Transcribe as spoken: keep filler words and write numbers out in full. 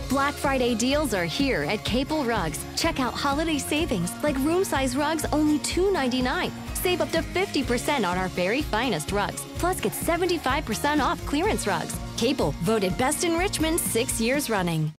Black Friday deals are here at Capel Rugs. Check out holiday savings like room-size rugs only two ninety-nine. Save up to fifty percent on our very finest rugs. Plus, get seventy-five percent off clearance rugs. Capel, voted best in Richmond six years running.